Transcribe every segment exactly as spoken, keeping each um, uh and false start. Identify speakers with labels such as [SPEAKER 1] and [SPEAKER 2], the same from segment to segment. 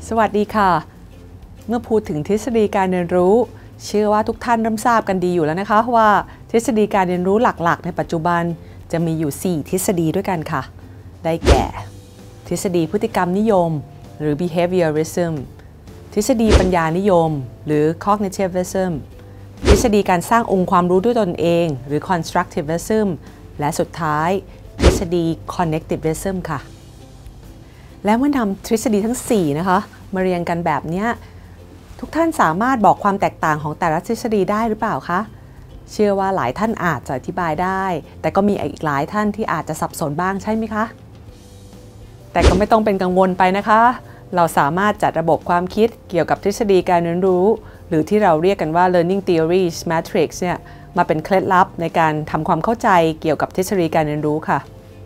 [SPEAKER 1] สวัสดีค่ะเมื่อพูดถึงทฤษฎีการเรียนรู้เชื่อว่าทุกท่านเริ่มทราบกันดีอยู่แล้วนะคะว่าทฤษฎีการเรียนรู้หลักๆในปัจจุบันจะมีอยู่สี่ทฤษฎีด้วยกันค่ะได้แก่ทฤษฎีพฤติกรรมนิยมหรือ behaviorism ทฤษฎีปัญญานิยมหรือ cognitivism ทฤษฎีการสร้างองค์ความรู้ด้วยตนเองหรือ constructivism และสุดท้ายทฤษฎี connectivism ค่ะและเมื่อนำทฤษฎีทั้งสี่นะคะมาเรียงกันแบบนี้ทุกท่านสามารถบอกความแตกต่างของแต่ละทฤษฎีได้หรือเปล่าคะเชื่อว่าหลายท่านอาจจะอธิบายได้แต่ก็มีอีกหลายท่านที่อาจจะสับสนบ้างใช่ไหมคะแต่ก็ไม่ต้องเป็นกังวลไปนะคะเราสามารถจัดระบบความคิดเกี่ยวกับทฤษฎีการเรียนรู้หรือที่เราเรียกกันว่า learning theories matrix เนี่ยมาเป็นเคล็ดลับในการทำความเข้าใจเกี่ยวกับทฤษฎีการเรียนรู้ค่ะ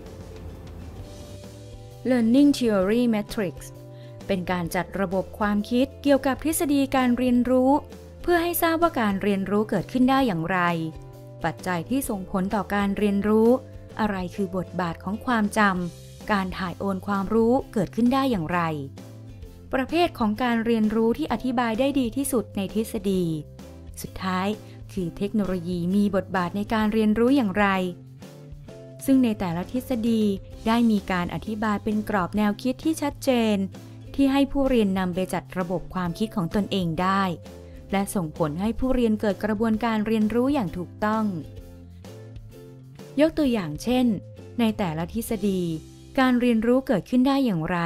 [SPEAKER 2] Learning Theory Matrix เป็นการจัดระบบความคิดเกี่ยวกับทฤษฎีการเรียนรู้เพื่อให้ทราบว่าการเรียนรู้เกิดขึ้นได้อย่างไรปัจจัยที่ส่งผลต่อการเรียนรู้อะไรคือบทบาทของความจำการถ่ายโอนความรู้เกิดขึ้นได้อย่างไรประเภทของการเรียนรู้ที่อธิบายได้ดีที่สุดในทฤษฎีสุดท้ายคือเทคโนโลยีมีบทบาทในการเรียนรู้อย่างไรซึ่งในแต่ละทฤษฎีได้มีการอธิบายเป็นกรอบแนวคิดที่ชัดเจนที่ให้ผู้เรียนนำไปจัดระบบความคิดของตนเองได้และส่งผลให้ผู้เรียนเกิดกระบวนการเรียนรู้อย่างถูกต้องยกตัวอย่างเช่นในแต่ละทฤษฎีการเรียนรู้เกิดขึ้นได้อย่างไร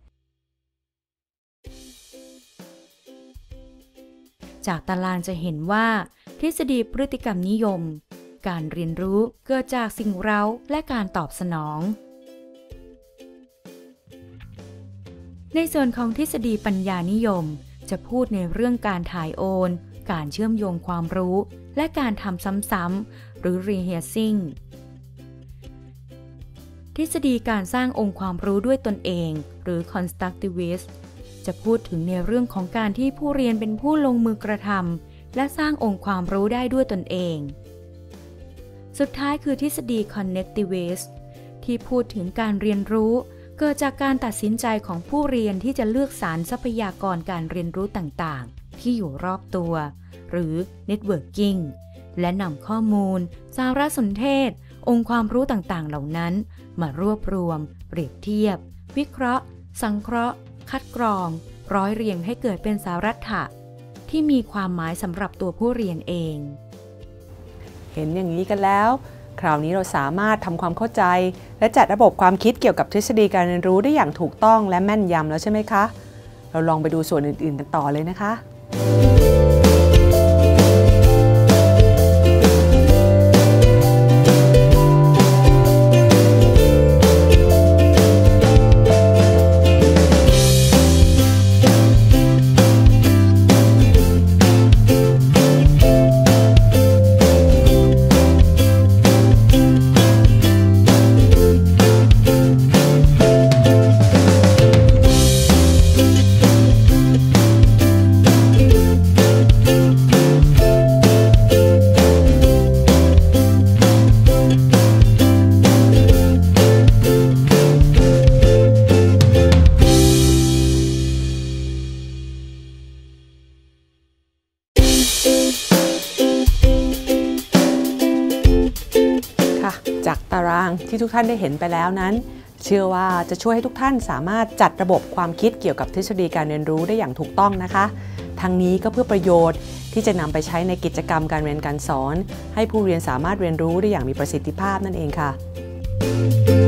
[SPEAKER 2] จากตารางจะเห็นว่าทฤษฎีพฤติกรรมนิยมการเรียนรู้เกิดจากสิ่งเร้าและการตอบสนองในส่วนของทฤษฎีปัญญานิยมจะพูดในเรื่องการถ่ายโอนการเชื่อมโยงความรู้และการทำซ้ำๆหรือ rehearsing ทฤษฎีการสร้างองค์ความรู้ด้วยตนเองหรือ constructivist จะพูดถึงในเรื่องของการที่ผู้เรียนเป็นผู้ลงมือกระทำและสร้างองค์ความรู้ได้ด้วยตนเองสุดท้ายคือทฤษฎี connectivist ที่พูดถึงการเรียนรู้เกิดจากการตัดสินใจของผู้เรียนที่จะเลือกสรรทรัพยากรการเรียนรู้ต่างๆที่อยู่รอบตัวหรือ networking และนำข้อมูลสารสนเทศองค์ความรู้ต่างๆเหล่านั้นมารวบรวมเปรียบเทียบวิเคราะห์สังเคราะห์คัดกรองร้อยเรียงให้เกิดเป็นสารัตถะที่มีความหมายสำหรับตัวผู้เรียนเอง
[SPEAKER 1] เห็นอย่างนี้กันแล้วคราวนี้เราสามารถทำความเข้าใจและจัดระบบความคิดเกี่ยวกับทฤษฎีการเรียนรู้ได้อย่างถูกต้องและแม่นยำแล้วใช่ไหมคะเราลองไปดูส่วนอื่นๆกันต่อเลยนะคะจากตารางที่ทุกท่านได้เห็นไปแล้วนั้นเชื่อว่าจะช่วยให้ทุกท่านสามารถจัดระบบความคิดเกี่ยวกับทฤษฎีการเรียนรู้ได้อย่างถูกต้องนะคะทั้งนี้ก็เพื่อประโยชน์ที่จะนำไปใช้ในกิจกรรมการเรียนการสอนให้ผู้เรียนสามารถเรียนรู้ได้อย่างมีประสิทธิภาพนั่นเองค่ะ